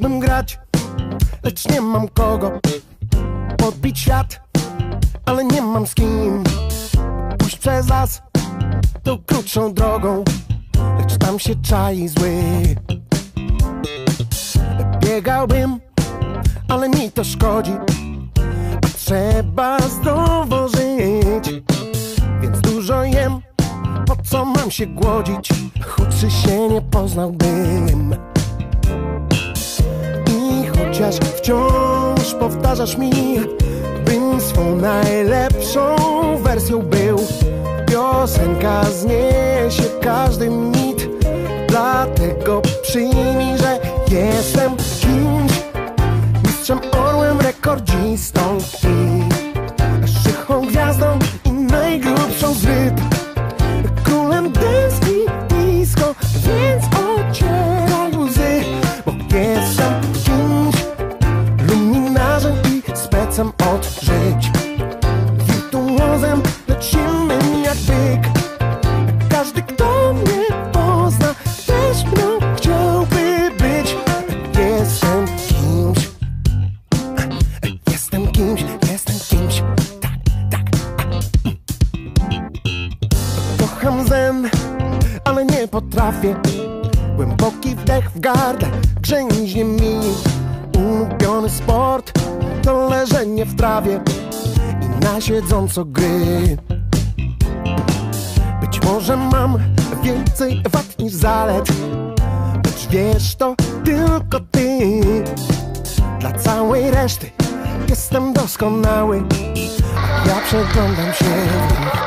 Chciałbym grać, lecz nie mam kogo podbić świat, ale nie mam z kim pójść przez las tą krótszą drogą, lecz tam się czai zły. Biegałbym, ale mi to szkodzi, a trzeba zdrowo żyć, więc dużo jem. Po co mam się głodzić? Chudszy się nie poznałbym. I chociaż wciąż powtarzasz mi, bym swą najlepszą wersją był, piosenka zniesie każdy mit. Dlatego przyjmij, że jestem kimś, mistrzem, orłem, rekordzistą i szychą gwiazdą i najgrubszą z ryb. Królem deski disco, więc ocieraj łzy, bo jestem kimś, luminarzem i specem od żyć. Wirtuozem, lecz silnym jak byk. Każdy, kto mnie pozna, też mną chciałby być. Jestem kimś, jestem kimś, jestem kimś. Tak, tak. Kocham zen, ale nie potrafię. Głęboki wdech w gardle grzęźnie mi. Ulubiony sport to leżenie w trawie i na siedząco gry. Być może mam więcej wad niż zalet, lecz wiesz, to tylko ty. Dla całej reszty jestem doskonały, a ja przeglądam się w nich.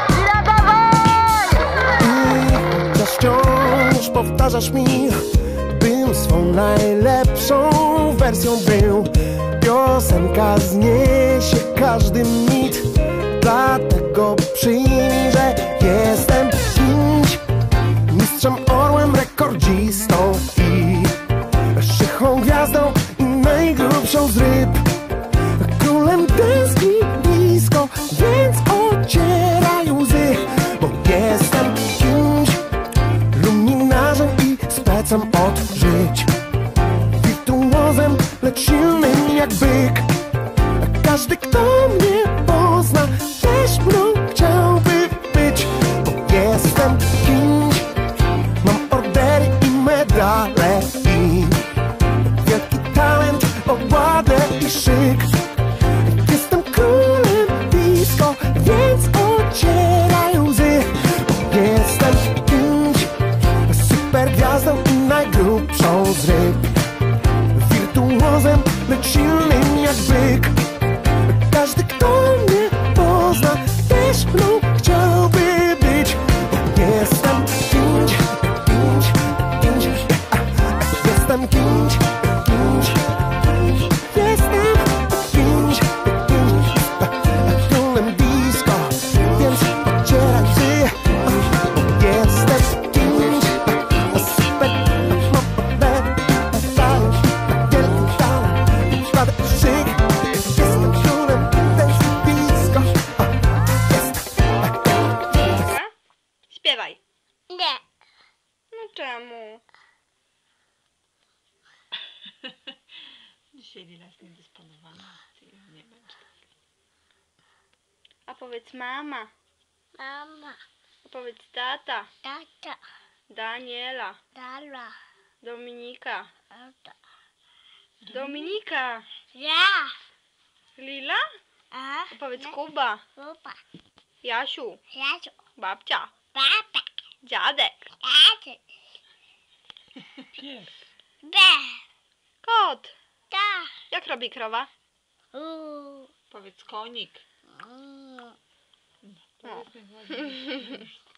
I chociaż wciąż powtarzasz mi, bym swą najlepszą wersją był, piosenka zniesie każdy mit. Dlatego przyjmij, że jestem kimś, mistrzem, orłem, rekordzistą i szychą gwiazdą i najgrubszą z ryb. Królem deski disco, więc ocieraj łzy, bo jestem kimś, luminarzem i specem od żyć. Wirtuozem, lecz silnym jak byk. Każdy, kto mnie pozna, też mną chciałby być, bo jestem kimś, mam ordery i medale i wielki talent, ogładę i szyk. Jestem królem disco, więc ocieraj łzy, bo jestem kimś, super gwiazdą i najgrubszą z ryb. Wirtuozem, lecz silnym jak byk. Każdy, kto mnie pozna, też mną chciałby być, bo jestem kimś, kimś, kimś. Jestem kimś, kimś. Jestem kimś, kimś. Królem disco, więc ocieraj łzy, bo jestem kimś, super, mam talent, wielki talent, układę i szyk. Śpiewaj. Nie. No czemu? Dzisiaj Lila jest niedysponowana, nie będzie. A powiedz mama. Mama. A powiedz tata. Tata. Daniela. Dala. Dominika. Tata. Dominika. Ja. Lila? A. A powiedz Kuba. Kuba. Jasiu. Jasiu. Babcia. Papa. Dziadek. Taty. Pies. Be. Kot. Ta. Jak robi krowa? Powiedz konik. O. Powiedz najładniej.